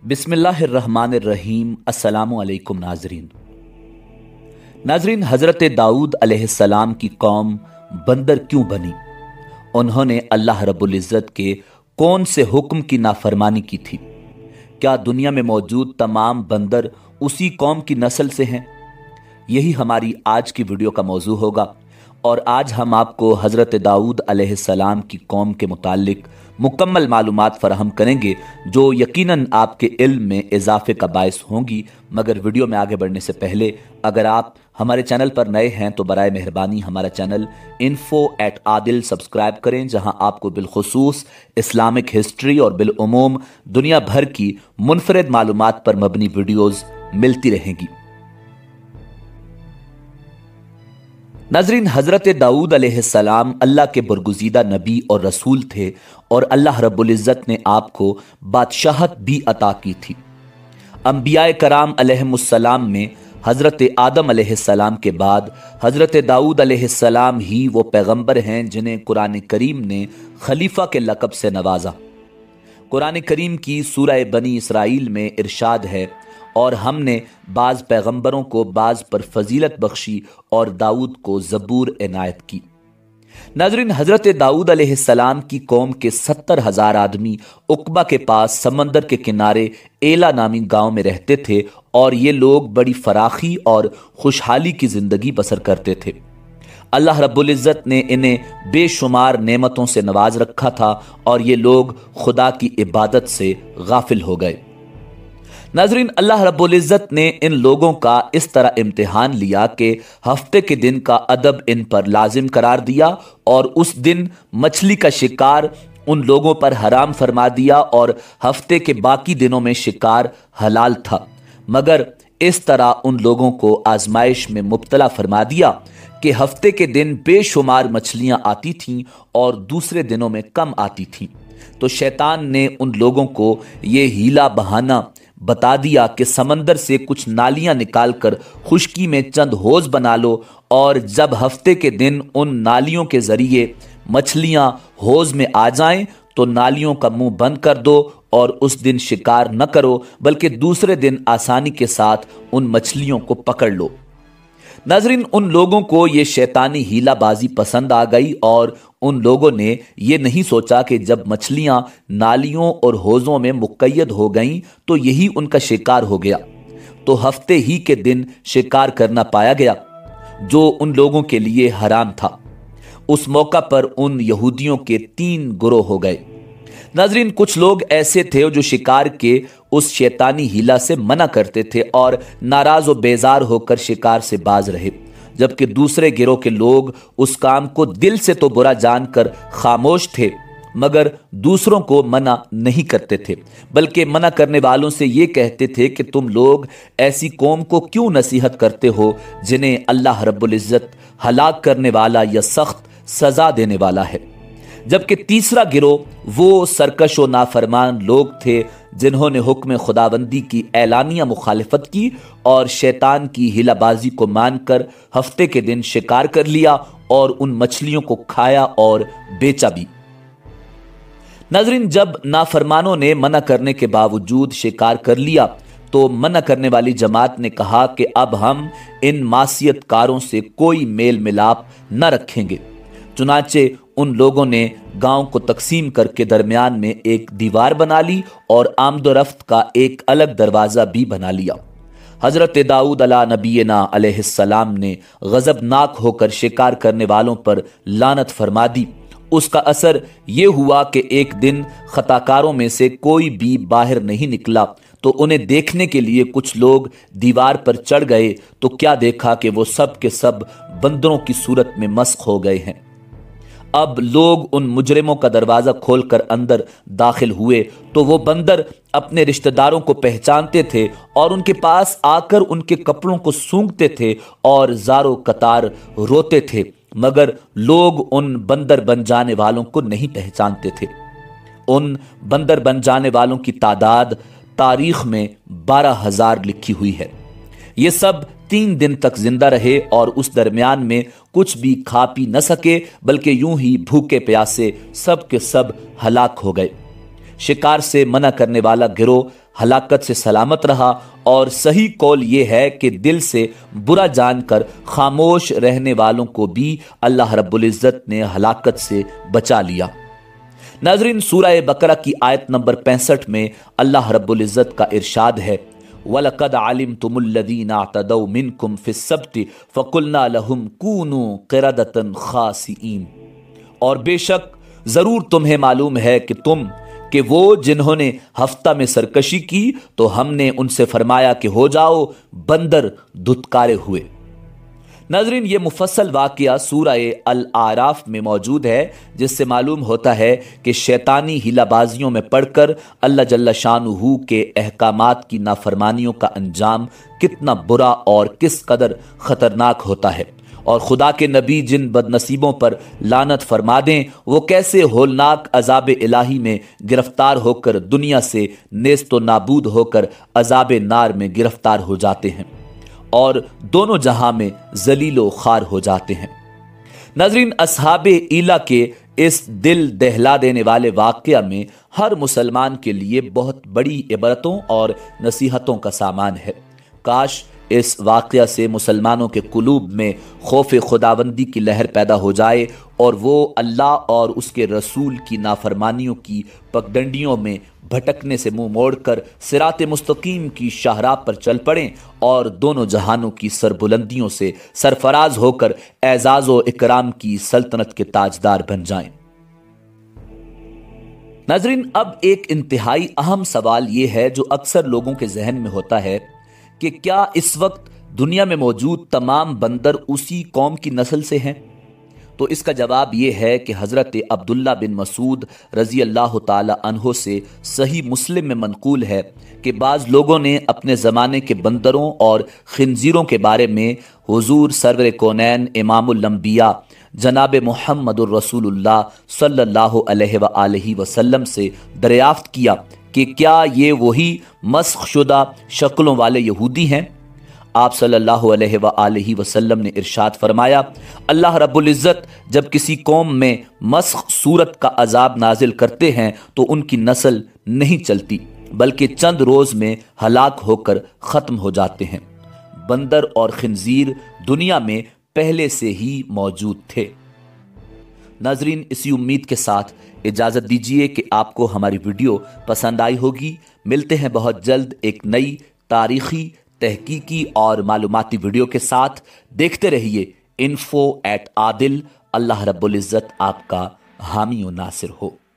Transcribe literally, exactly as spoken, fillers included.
बिस्मिल्लाहिर्रहमानिर्रहीम। अस्सलामु अलैकुम नाजरीन। नाजरीन, हज़रत दाऊद अलैहिस्सलाम की कौम बंदर क्यों बनी? उन्होंने अल्लाह रब्बुल इज़्ज़त के कौन से हुक्म की नाफरमानी की थी? क्या दुनिया में मौजूद तमाम बंदर उसी कौम की नस्ल से हैं? यही हमारी आज की वीडियो का मौजू होगा और आज हम आपको हज़रत दाऊद अलैहिस्सलाम की कौम के मुतालिक मुकम्मल मालूमात फराहम करेंगे जो यकीनन आपके इल्म में इजाफे का बायस होंगी। मगर वीडियो में आगे बढ़ने से पहले अगर आप हमारे चैनल पर नए हैं तो बराए मेहरबानी हमारा channel info at Adil subscribe करें, जहां आपको बिलखुसूस इस्लामिक हिस्ट्री और बिलउमूम दुनिया भर की मुनफरिद मालूमात पर मबनी वीडियोज़ मिलती रहेंगी। नाजरीन, हज़रत दाऊद अलैहिस्सलाम अल्लाह के बरगुज़ीदा नबी और रसूल थे और अल्लाह रब्बुल इज़्ज़त ने आपको बादशाहत भी अता की थी। अंबियाए कराम अलैहिमुस्सलाम में हज़रत आदम अलैहिस्सलाम के बाद हज़रत दाऊद अलैहिस्सलाम ही वो पैगंबर हैं जिन्हें कुरान करीम ने खलीफा के लक़ब से नवाजा। कुरान करीम की सूरह बनी इसराइल में इरशाद है, और हमने बाज़ पैगंबरों को बाज़ पर फजीलत बख्शी और दाऊद को ज़बूर इनायत की। नाज़रीन, हज़रत दाऊद अलैहिस्सलाम की कौम के सत्तर हजार आदमी उक़बा के पास समंदर के किनारे एला नामी गांव में रहते थे और ये लोग बड़ी फराखी और खुशहाली की ज़िंदगी बसर करते थे। अल्लाह रब्बुल इज़्ज़त ने इन्हें बेशुमार नेमतों से नवाज रखा था और ये लोग खुदा की इबादत से गाफिल हो गए। नाजरीन, अल्लाह रब्बुल इज़्ज़त ने इन लोगों का इस तरह इम्तिहान लिया कि हफ्ते के दिन का अदब इन पर लाजिम करार दिया और उस दिन मछली का शिकार उन लोगों पर हराम फरमा दिया और हफ्ते के बाकी दिनों में शिकार हलाल था। मगर इस तरह उन लोगों को आजमाइश में मुब्तला फरमा दिया कि हफ्ते के दिन बेशुमार मछलियां आती थीं और दूसरे दिनों में कम आती थीं। तो शैतान ने उन लोगों को ये हीला बहाना बता दिया कि समंदर से कुछ नालियां निकालकर खुश्की में चंद होज बना लो और जब हफ्ते के दिन उन नालियों के जरिए मछलियां होज में आ जाएं तो नालियों का मुंह बंद कर दो और उस दिन शिकार न करो, बल्कि दूसरे दिन आसानी के साथ उन मछलियों को पकड़ लो। नाजरीन, उन लोगों को ये शैतानी हीलाबाजी पसंद आ गई और उन लोगों ने ये नहीं सोचा कि जब मछलियां नालियों और हौजों में मुक़य्यद हो गईं तो यही उनका शिकार हो गया। तो हफ्ते ही के दिन शिकार करना पाया गया जो उन लोगों के लिए हराम था। उस मौका पर उन यहूदियों के तीन गुरोह हो गए। नाजरीन, कुछ लोग ऐसे थे जो शिकार के उस शैतानी हीला से मना करते थे और नाराज व बेजार होकर शिकार से बाज रहे, जबकि दूसरे गिरोह के लोग उस काम को दिल से तो बुरा जानकर खामोश थे मगर दूसरों को मना नहीं करते थे, बल्कि मना करने वालों से ये कहते थे कि तुम लोग ऐसी कौम को क्यों नसीहत करते हो जिन्हें अल्लाह रब्बुल इज़्ज़त हलाक करने वाला या सख्त सजा देने वाला है। जबकि तीसरा गिरोह वो सरकश व नाफरमान लोग थे जिन्होंने हुक्म खुदाबंदी की ऐलानिया मुखालिफत की और शैतान की हिलाबाजी को मानकर हफ्ते के दिन शिकार कर लिया और उन मछलियों को खाया और बेचा भी। नाजरीन, जब नाफरमानों ने मना करने के बावजूद शिकार कर लिया तो मना करने वाली जमात ने कहा कि अब हम इन मासियतकारों से कोई मेल मिलाप न रखेंगे। चुनाचे उन लोगों ने गांव को तकसीम करके दरमियान में एक दीवार बना ली और आमदोरफ्त का एक अलग दरवाज़ा भी बना लिया। हज़रत दाऊद अला नबीना अलैहिस्सलाम ने गज़बनाक होकर शिकार करने वालों पर लानत फरमा दी। उसका असर ये हुआ कि एक दिन खताकारों में से कोई भी बाहर नहीं निकला तो उन्हें देखने के लिए कुछ लोग दीवार पर चढ़ गए तो क्या देखा कि वो सब के सब बंदरों की सूरत में मस्क हो गए हैं। अब लोग उन मुजरिमों का दरवाज़ा खोलकर अंदर दाखिल हुए तो वो बंदर अपने रिश्तेदारों को पहचानते थे और उनके पास आकर उनके कपड़ों को सूंघते थे और ज़ारो कतार रोते थे, मगर लोग उन बंदर बन जाने वालों को नहीं पहचानते थे। उन बंदर बन जाने वालों की तादाद तारीख में बारह हजार लिखी हुई है। ये सब तीन दिन तक जिंदा रहे और उस दरमियान में कुछ भी खा पी न सके, बल्कि यूं ही भूखे प्यासे सब के सब हलाक हो गए। शिकार से मना करने वाला गिरोह हलाकत से सलामत रहा, और सही कौल ये है कि दिल से बुरा जानकर खामोश रहने वालों को भी अल्लाह रब्बुल इज़्ज़त ने हलाकत से बचा लिया। नाज़रीन, सूरह बकरा की आयत नंबर पैंसठ में अल्लाह रब्बुल इज़्ज़त का इरशाद है, वलक़द अलिमतुमुल्लज़ीना अतदौ मिनकुम फ़िस्सब्ति फ़क़ुलना लहुम कूनू क़िरदतन ख़ासिईन। और बेशक ज़रूर तुम्हें मालूम है कि तुम कि वो जिन्होंने हफ्ता में सरकशी की तो हमने उनसे फरमाया कि हो जाओ बंदर धुतकारे हुए। नाज़रीन, ये मुफस्सल वाक़या सूरह अल आराफ में मौजूद है, जिससे मालूम होता है कि शैतानी हिलाबाजियों में पड़कर अल्लाह जल्ला शानुहु के अहकामात की नाफरमानियों का अंजाम कितना बुरा और किस कदर ख़तरनाक होता है, और खुदा के नबी जिन बदनसीबों पर लानत फरमा दें वो कैसे होलनाक अजाब इलाही में गिरफ्तार होकर दुनिया से नेस्तो नाबूद होकर अजाब नार में गिरफ्तार हो जाते हैं और दोनों जहां में जलीलो खार हो जाते हैं। नाज़रीन, अस्हाबे ईला के इस दिल दहला देने वाले वाक़या में हर मुसलमान के लिए बहुत बड़ी इबरतों और नसीहतों का सामान है। काश इस वाक़या से मुसलमानों के कुलूब में खौफ खुदाबंदी की लहर पैदा हो जाए और वो अल्लाह और उसके रसूल की नाफरमानियों की पगडंडियों में भटकने से मुंह मोड़कर सिरात मुस्तकीम की शाहराह पर चल पड़ें और दोनों जहानों की सरबुलंदियों से सरफराज होकर एजाज व इकराम की सल्तनत के ताजदार बन जाएं। नाज़रीन, अब एक इंतहाई अहम सवाल ये है जो अक्सर लोगों के जहन में होता है कि क्या इस वक्त दुनिया में मौजूद तमाम बंदर उसी कौम की नस्ल से हैं? तो इसका जवाब ये है कि हज़रत अब्दुल्ला बिन मसूद रज़ी अल्लाह ताला अन्हो से सही मुस्लिम में मनकूल है कि बाज़ लोगों ने अपने ज़माने के बंदरों और खिंजीरों के बारे में हुजूर सरवर कौनैन इमामुल अंबिया जनाब मुहम्मदुर रसूलुल्लाह सल्लल्लाहु अलैहि वसल्लम से दरियाफ्त किया कि क्या ये वही मस्ख शुदा शक्लों वाले यहूदी हैं? आप सल्लल्लाहु अलैहि वसल्लम ने इरशाद फरमाया, अल्लाह रब्बुल इज़्ज़त जब किसी कौम में मस्ख सूरत का अजाब नाजिल करते हैं तो उनकी नस्ल नहीं चलती बल्कि चंद रोज़ में हलाक होकर ख़त्म हो जाते हैं। बंदर और खिंजीर दुनिया में पहले से ही मौजूद थे। नाजरीन, इसी उम्मीद के साथ इजाज़त दीजिए कि आपको हमारी वीडियो पसंद आई होगी। मिलते हैं बहुत जल्द एक नई तारीख़ी, तहकीकी और मालूमाती वीडियो के साथ। देखते रहिए इन्फो एट आदिल। अल्लाह रब्बुल इज़्ज़त आपका हामी व नासिर हो।